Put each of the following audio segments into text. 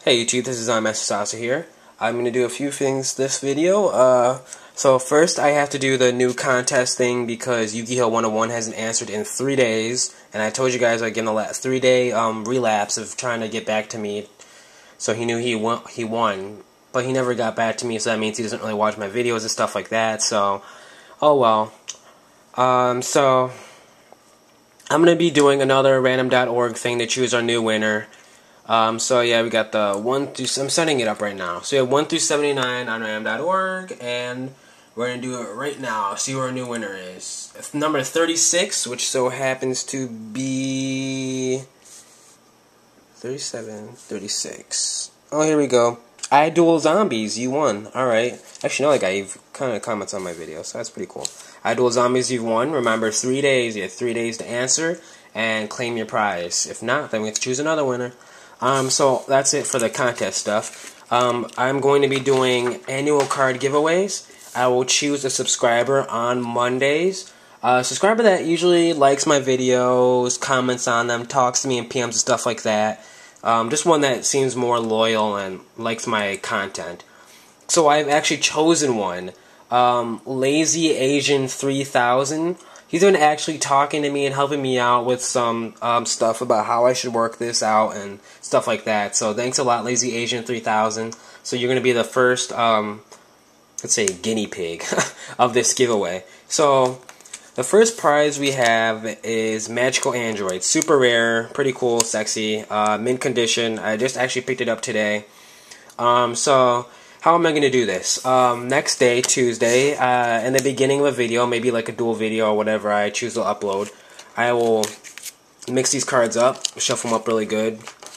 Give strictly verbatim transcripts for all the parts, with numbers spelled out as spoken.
Hey YouTube, this is ZombieMasterSasu here. I'm going to do a few things this video. Uh, so first I have to do the new contest thing because Yu-Gi-Oh! one oh one hasn't answered in three days. And I told you guys I'd give him a three day um, relapse of trying to get back to me. So he knew he won, he won. But he never got back to me, so that means he doesn't really watch my videos and stuff like that. So, oh well. Um, so, I'm going to be doing another random dot org thing to choose our new winner. Um, so yeah, we got the one through, I'm setting it up right now. So we have one through seventy-nine on random dot org, and we're going to do it right now, see who our new winner is. It's number thirty-six, which so happens to be thirty-seven, thirty-six. Oh, here we go. I Duel Zombies, you won. Alright. Actually, no, that guy, you've kind of comments on my video, so that's pretty cool. I Duel Zombies, you won. Remember, three days. You have three days to answer and claim your prize. If not, then we have to choose another winner. Um, so that's it for the contest stuff. Um, I'm going to be doing annual card giveaways. I will choose a subscriber on Mondays. A subscriber that usually likes my videos, comments on them, talks to me in P Ms and stuff like that. Um, just one that seems more loyal and likes my content. So I've actually chosen one. Um, Lazy Asian three thousand. He's been actually talking to me and helping me out with some um, stuff about how I should work this out and stuff like that. So thanks a lot, Lazy Asian three thousand. So you're going to be the first, um, let's say, guinea pig of this giveaway. So the first prize we have is Magical Android. Super rare, pretty cool, sexy, uh, mint condition. I just actually picked it up today. Um, so... How am I going to do this? Um, next day, Tuesday, uh, in the beginning of a video, maybe like a dual video or whatever I choose to upload, I will mix these cards up, shuffle them up really good.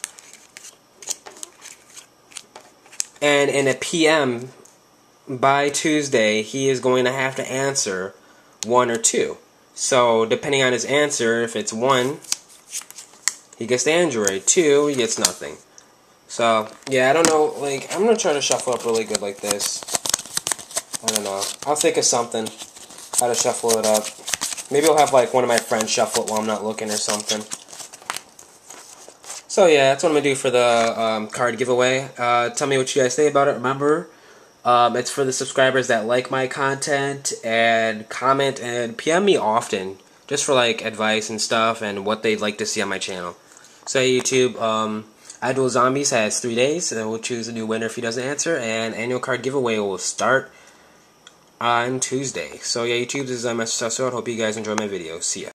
And in a P M, by Tuesday, he is going to have to answer one or two. So, depending on his answer, if it's one, he gets the Android. Two, he gets nothing. So, yeah, I don't know, like, I'm going to try to shuffle up really good like this. I don't know. I'll think of something, how to shuffle it up. Maybe I'll have, like, one of my friends shuffle it while I'm not looking or something. So, yeah, that's what I'm going to do for the um, card giveaway. Uh, tell me what you guys think about it. Remember, um, it's for the subscribers that like my content and comment and P M me often, just for, like, advice and stuff and what they'd like to see on my channel. So, YouTube, um... I Duel Zombies has three days, and we'll choose a new winner if he doesn't answer, and annual card giveaway will start on Tuesday. So yeah, YouTube, this is ZombieMasterSasu. I hope you guys enjoy my video. See ya.